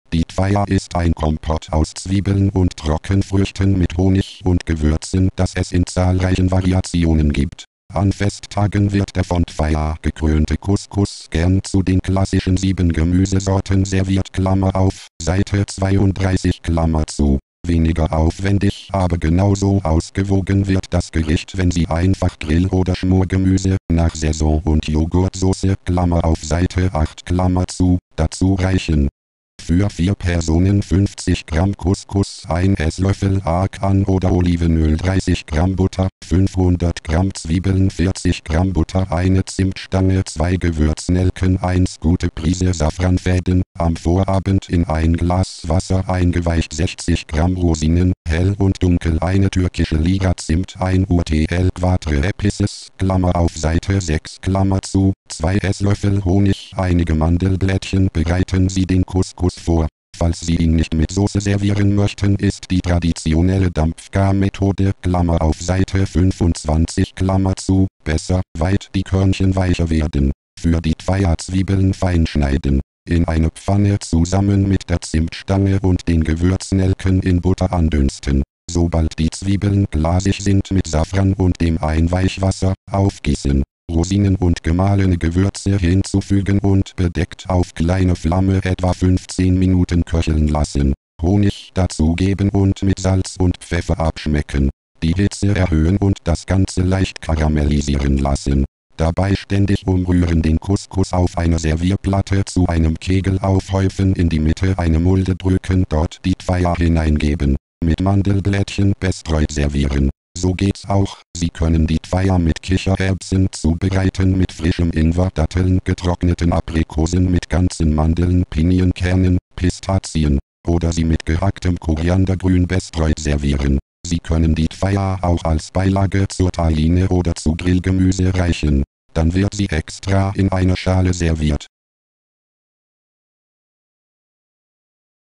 Die Twaya ist ein Kompott aus Zwiebeln und Trockenfrüchten mit Honig und Gewürzen, das es in zahlreichen Variationen gibt. An Festtagen wird der von Twaya gekrönte Couscous gern zu den klassischen 7 Gemüsesorten serviert. Klammer auf, Seite 32 Klammer zu. Weniger aufwendig, aber genauso ausgewogen wird das Gericht, wenn Sie einfach Grill- oder Schmorgemüse nach Saison und Joghurtsoße Klammer auf Seite 8 Klammer zu dazu reichen. Für 4 Personen 50 Gramm Couscous, 1 Esslöffel Argan oder Olivenöl, 30 Gramm Butter, 500 Gramm Zwiebeln, 40 Gramm Butter, eine Zimtstange, 2 Gewürznelken, 1 gute Prise Safranfäden, am Vorabend in ein Glas Wasser eingeweicht, 60 Gramm Rosinen, hell und dunkel, eine türkische Liga Zimt, 1 UTL Quatre Epices, Klammer auf Seite 6 Klammer zu, 2 Esslöffel Honig, einige Mandelblättchen. Bereiten Sie den Couscous vor. Falls Sie ihn nicht mit Soße servieren möchten, ist die traditionelle Dampfgarmethode Klammer auf Seite 25 Klammer zu besser, weit die Körnchen weicher werden. Für die Twaya-Zwiebeln fein schneiden. In eine Pfanne zusammen mit der Zimtstange und den Gewürznelken in Butter andünsten. Sobald die Zwiebeln glasig sind, mit Safran und dem Einweichwasser aufgießen. Rosinen und gemahlene Gewürze hinzufügen und bedeckt auf kleine Flamme etwa 15 Minuten köcheln lassen. Honig dazugeben und mit Salz und Pfeffer abschmecken. Die Hitze erhöhen und das Ganze leicht karamellisieren lassen. Dabei ständig umrühren, den Couscous auf einer Servierplatte zu einem Kegel aufhäufen, in die Mitte eine Mulde drücken, dort die Twaya hineingeben. Mit Mandelblättchen bestreut servieren. So geht's auch, Sie können die Twaya mit Kichererbsen zubereiten, mit frischem Ingwer, Datteln, getrockneten Aprikosen, mit ganzen Mandeln, Pinienkernen, Pistazien, oder sie mit gehacktem Koriandergrün bestreut servieren. Sie können die Twaya auch als Beilage zur Tahine oder zu Grillgemüse reichen. Dann wird sie extra in einer Schale serviert.